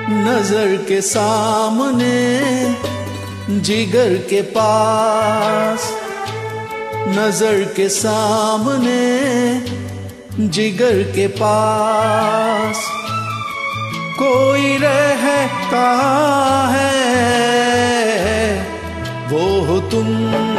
नजर के सामने जिगर के पास, नजर के सामने जिगर के पास कोई रहता है, वो हो तुम।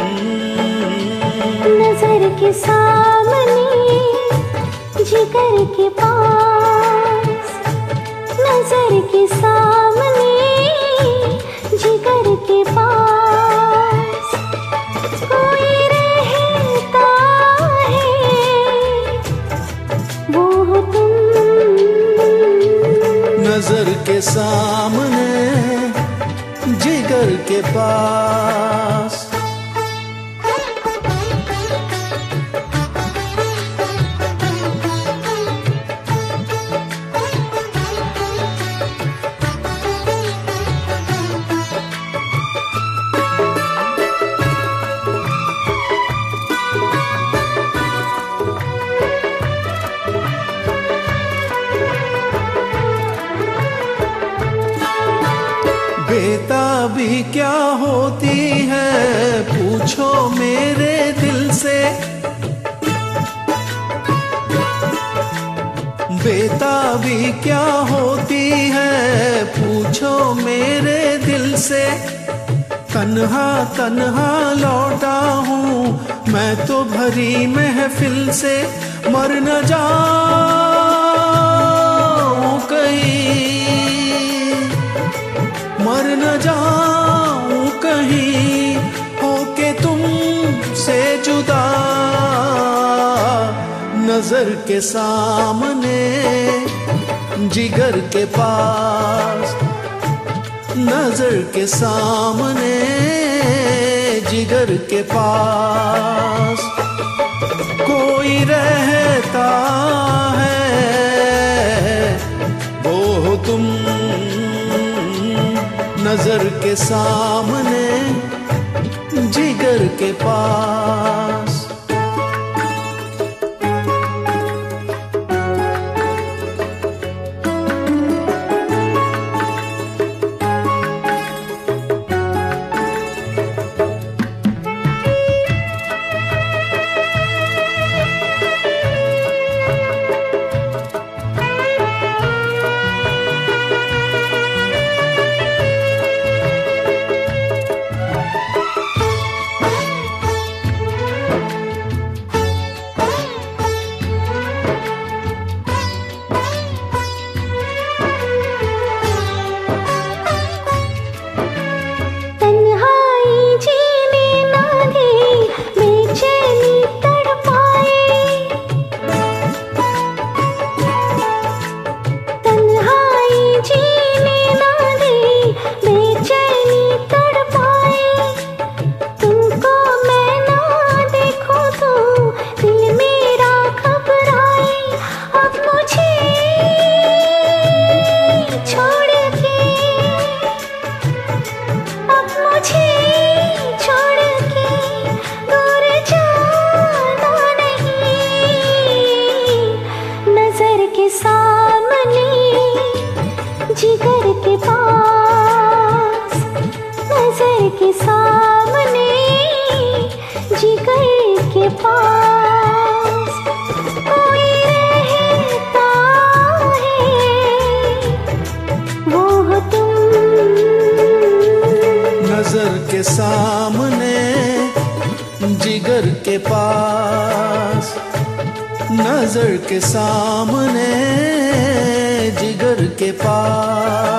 नजर के सामने जिगर के पास, नजर के सामने जिगर के पास कोई रहता है, वो हो तुम। नजर के सामने जिगर के पास। बेताबी क्या होती है पूछो मेरे दिल से, बेताबी क्या होती है पूछो मेरे दिल से। तन्हा तन्हा लौटा हूँ मैं तो भरी महफिल से, मर न जाऊं कहीं, मर न जाऊं कहीं होके तुमसे जुदा। नजर के सामने जिगर के पास, नजर के सामने जिगर के पास कोई रहता है, वो हो तुम। नजर के सामने जिगर के पास। जिगर के पास, नजर के सामने जिगर के पास कोई रहता है, वो हो तुम। नजर के सामने जिगर के पास, नजर के सामने जिगर के पास